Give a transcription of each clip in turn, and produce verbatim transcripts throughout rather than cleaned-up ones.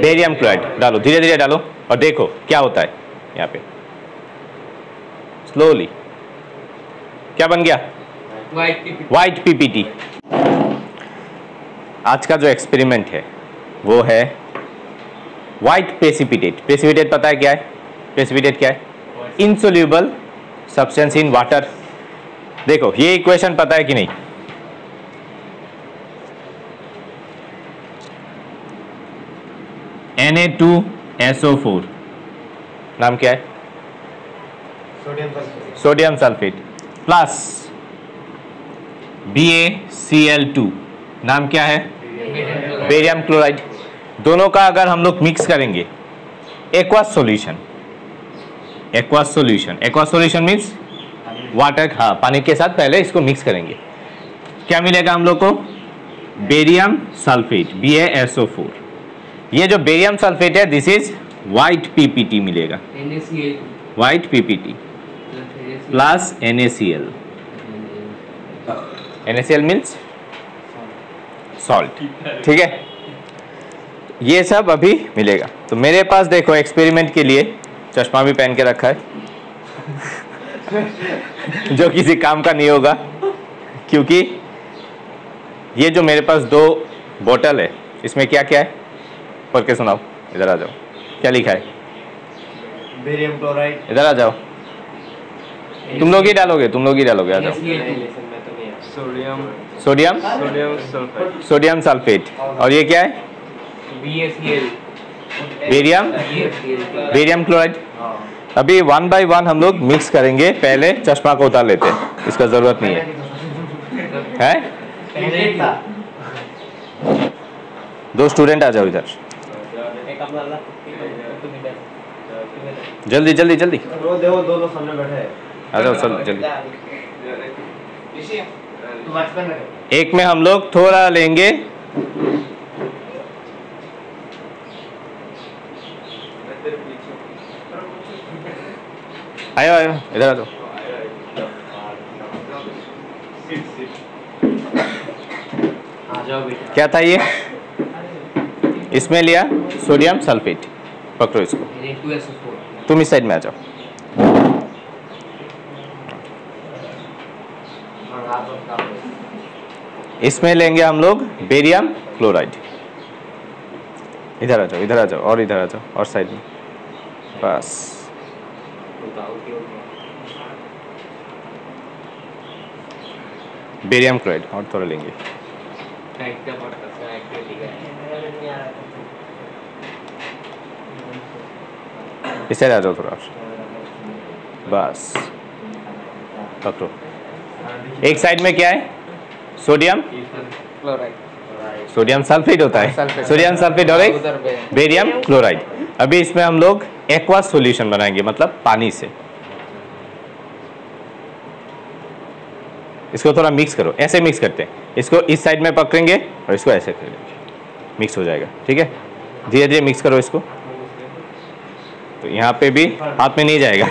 Barium chloride डालो, धीरे धीरे डालो और देखो क्या होता है यहाँ पे। स्लोली क्या बन गया? White PPT. आज का जो एक्सपेरिमेंट है वो है व्हाइट प्रेसिपिटेट। प्रेसिपिटेट पता है क्या है? प्रेसिपिटेट क्या है? Insoluble substance in water. देखो ये इक्वेशन पता है कि नहीं? N A two S O four नाम क्या है? Sodium sulphate. Sodium sulphate plus B A C L two नाम क्या है? Barium chloride. दोनों का अगर हम लोग मिक्स करेंगे aqueous solution, aqueous solution, aqueous solution means water, हाँ पानी के साथ पहले इसको मिक्स करेंगे, क्या मिलेगा हम लोग को? Barium sulphate, B A S O four. ये जो बेरियम सल्फेट है दिस इज व्हाइट पीपीटी मिलेगा, white PPT plus N A C L. N A C L means salt, ठीक है। ये सब अभी मिलेगा। तो मेरे पास देखो एक्सपेरिमेंट के लिए चश्मा भी पहन के रखा है जो किसी काम का नहीं होगा, क्योंकि ये जो मेरे पास दो बोतल है इसमें क्या क्या है पढ़ के सुनाओ। इधर आ जाओ, क्या लिखा है? Barium chloride. इधर आ जाओ, तुम लोग ही डालोगे, तुम लोग ही डालोगे, आ जाओ। Sodium sodium sodium sulphate. Sodium sulphate. और ये क्या है? B A C L. Barium barium chloride. अभी वन बाय वन हम लोग मिक्स करेंगे। पहले चश्मा को उतार लेते हैं, इसका जरूरत नहीं है, है? दो स्टूडेंट आ जाओ इधर, जल्दी जल्दी जल्दी देखो दोनों सामने बैठे हैं। आ जाओ सब जल्दी। एक में हम लोग थोड़ा लेंगे आयो आयो इधर आ जाओ। क्या था ये? इसमें लिया सोडियम सल्फेट, पकड़ो इसको, तुम इस साइड में आ जाओ। इसमें लेंगे हम लोग बेरियम क्लोराइड। इधर आ जाओ, इधर आ जाओ और इधर आ जाओ और साइड में, बस। बेरियम क्लोराइड और थोड़ा लेंगे। इस साइड आ जाओ थोड़ा, बस पकड़ो। एक साइड में क्या है? सोडियम क्लोराइड, सोडियम सल्फेट होता है, सोडियम सल्फेट और एक बेरियम क्लोराइड। अभी इसमें हम लोग एक्वस सॉल्यूशन बनाएंगे, मतलब पानी से। इसको थोड़ा मिक्स करो, ऐसे मिक्स करते हैं। इसको इस साइड में पकड़ेंगे और इसको ऐसे करेंगे, मिक्स हो जाएगा, ठीक है। धीरे धीरे मिक्स करो इसको। तो यहाँ पे भी हाथ में नहीं जाएगा,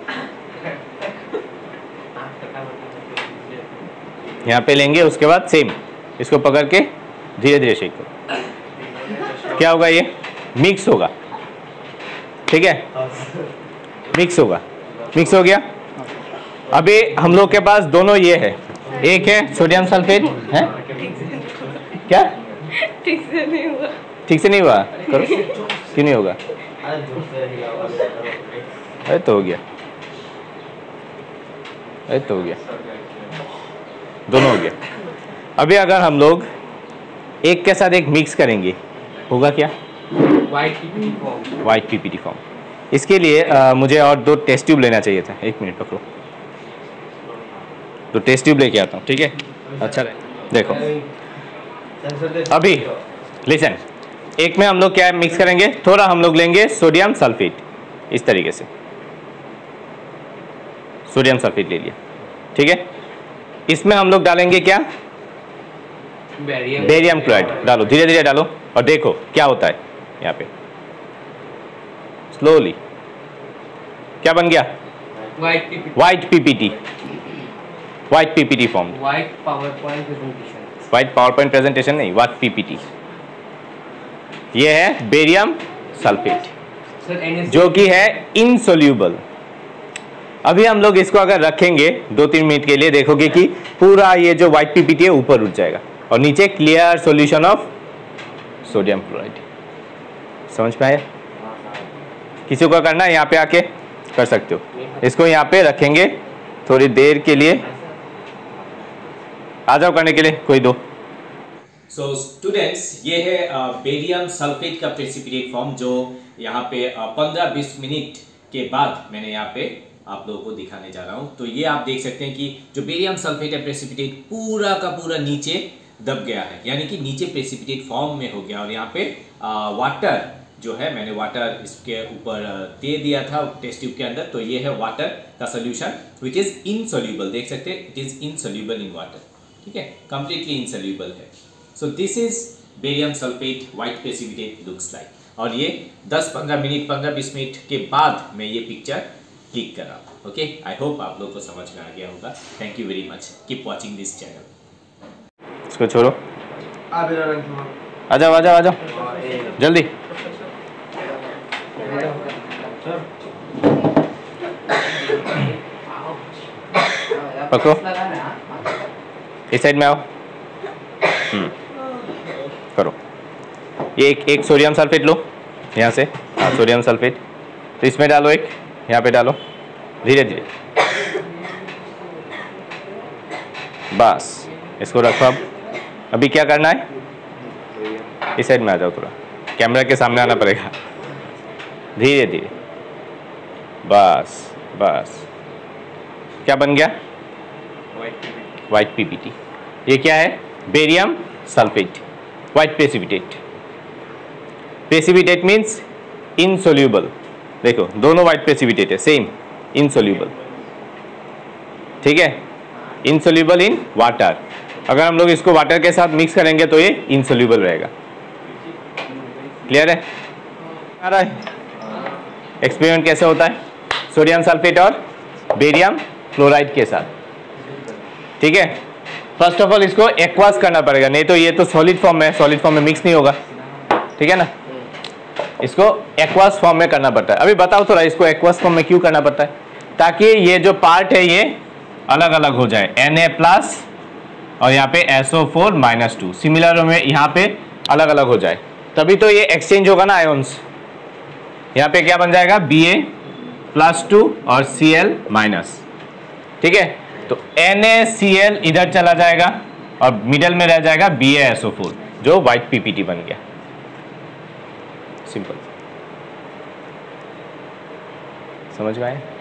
यहाँ पे लेंगे, उसके बाद सेम इसको पकड़ के धीरे धीरे शेक करो। क्या होगा? ये मिक्स होगा, ठीक है, मिक्स होगा। मिक्स हो गया। अभी हम लोग के पास दोनों ये है, एक है सोडियम सल्फेट है, क्या ठीक से नहीं हुआ, ठीक से नहीं हुआ, करो, क्यों नहीं होगा? अरे तो हो गया, अरे तो हो गया, दोनों हो गया। अभी अगर हम लोग एक के साथ एक मिक्स करेंगे होगा क्या? White PPT form. White PPT form. इसके लिए आ, मुझे और दो टेस्ट ट्यूब लेना चाहिए था। एक मिनट पकड़ो, तो टेस्ट ट्यूब लेके आता हूँ, ठीक है। अच्छा देखो अभी लिसन, एक में हम लोग क्या मिक्स करेंगे? थोड़ा हम लोग लेंगे सोडियम सल्फेट, इस तरीके से सोडियम सल्फेट ले लिया, ठीक है। इसमें हम लोग डालेंगे क्या? Barium chloride. डालो, धीरे धीरे डालो और देखो क्या होता है यहाँ पे। स्लोली क्या बन गया? White PPT, white PPT form. White power point presentation, white power point presentation नहीं, व्हाइट पीपीटी। ये है barium sulphate sir N S जो कि है इनसोल्यूबल। अभी हम लोग इसको अगर रखेंगे दो तीन मिनट के लिए, देखोगे कि पूरा ये जो व्हाइट पीपीटी है ऊपर उठ जाएगा और नीचे clear solution of sodium chloride. समझ में आया? किसी को करना है यहाँ पे आके कर सकते हो। इसको यहाँ पे रखेंगे थोड़ी देर के लिए, आ जाओ करने के लिए कोई दो। सो so, स्टूडेंट्स, ये है बेरियम सल्फेट का प्रेसिपिटेट फॉर्म जो यहाँ पे पंद्रह बीस मिनट के बाद मैंने यहाँ पे आप लोगों को दिखाने जा रहा हूँ। तो ये आप देख सकते हैं कि जो बेरियम सल्फेट है प्रेसिपिटेट पूरा का पूरा नीचे दब गया है, यानी कि नीचे प्रेसिपिटेट फॉर्म में हो गया। और यहाँ पे आ, वाटर जो है, मैंने वाटर इसके ऊपर दे दिया था टेस्ट ट्यूब के अंदर, तो ये है वाटर का सोल्यूशन विच इज इनसोल्यूबल। देख सकते हैं it is insoluble in water, ठीक है, कंप्लीटली इनसोल्यूबल है। So this is barium sulphate white precipitate looks like. और ये दस पंद्रह मिनट पंद्रह बीस मिनट के बाद मैं ये पिक्चर क्लिक कर रहा हूँ। ओके, आई होप आप लोग को समझ में आ गया होगा। Thank you very much, keep watching this channel. इसको छोड़ो, आ जाओ आ जाओ आ जाओ जल्दी। पकड़ो, इस साइड में आओ। हम्म करो। ये एक एक सोडियम सल्फेट लो यहाँ से, हाँ सोडियम सल्फेट, तो इसमें डालो, एक यहाँ पे डालो, धीरे धीरे, बस इसको रखो। अब अभी क्या करना है, इस साइड में आ जाओ, थोड़ा कैमरा के सामने आना पड़ेगा, धीरे धीरे, बस बस। क्या बन गया? White PPT. ये क्या है? Barium sulphate white precipitate. Precipitate means insoluble. देखो दोनों व्हाइट प्रेसिपिटेट है, सेम इनसोल्यूबल, ठीक है, इनसोल्यूबल इन वाटर। अगर हम लोग इसको वाटर के साथ मिक्स करेंगे तो ये इनसोल्यूबल रहेगा। क्लियर है? आ रहा है एक्सपेरिमेंट कैसे होता है सोडियम सल्फेट और बेरियम क्लोराइड के साथ, ठीक है। फर्स्ट ऑफ ऑल इसको एक्वास करना पड़ेगा, नहीं तो ये तो सॉलिड फॉर्म में, सॉलिड फॉर्म में मिक्स नहीं होगा, ठीक है ना। इसको एक्वास फॉर्म में करना पड़ता है। अभी बताओ थोड़ा, इसको एक्वास फॉर्म में क्यों करना पड़ता है? ताकि ये जो पार्ट है ये अलग अलग हो जाए, Na प्लस और यहाँ पे S O four minus two, similar में यहाँ पे अलग अलग हो जाए, तभी तो ये एक्सचेंज होगा ना आयोन्स। यहाँ पे क्या बन जाएगा? बी ए प्लस टू और सी एल माइनस, ठीक है। तो NaCl इधर चला जाएगा और मिडल में रह जाएगा B A S O four जो व्हाइट पीपीटी बन गया। सिंपल, समझ में आया?